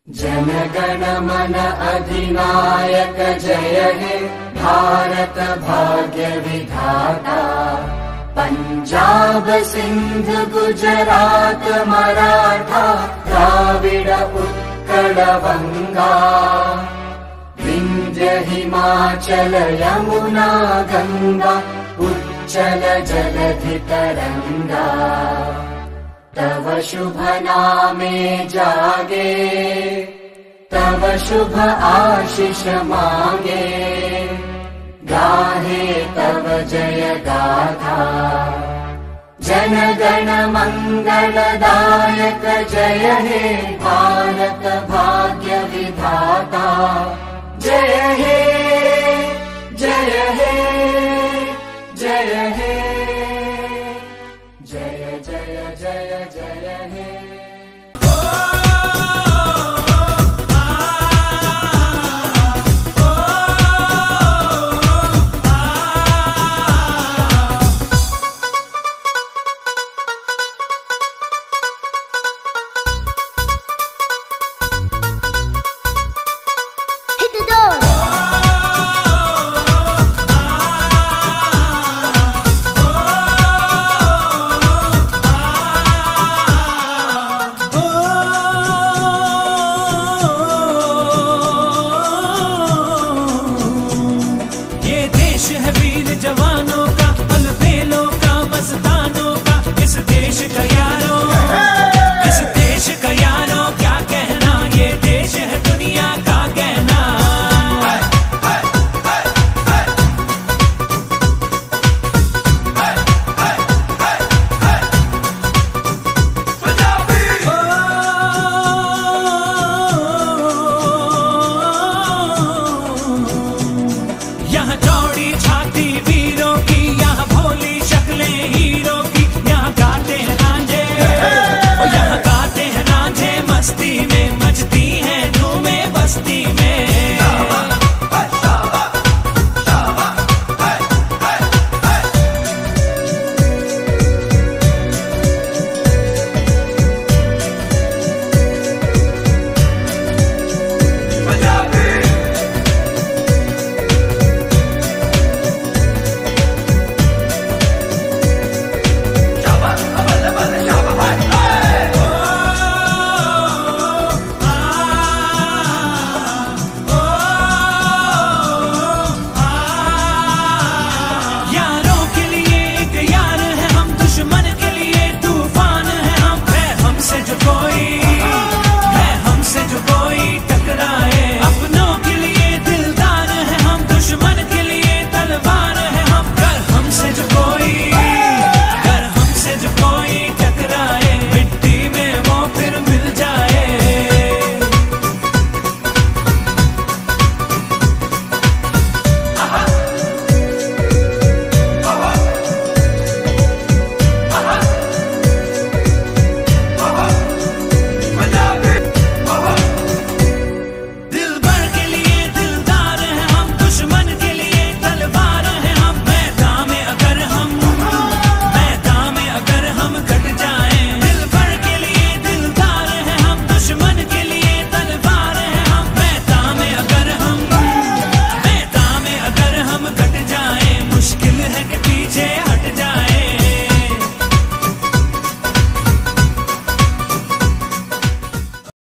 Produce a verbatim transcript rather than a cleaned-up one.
जन गण मन अधिनायक जय हे भारत भाग्य विधाता। पंजाब सिंध गुजरात मराठा द्राविड उत्कल बंगा। विंध्य हिमाचल यमुना गंगा उच्चल जलधि तरंगा। तव शुभ नामे जागे तव शुभ आशीष मांगे। गाहे तव जय गाथा जन गण मंगलदायक जय हे भारत भाग्य विधाता। जय हे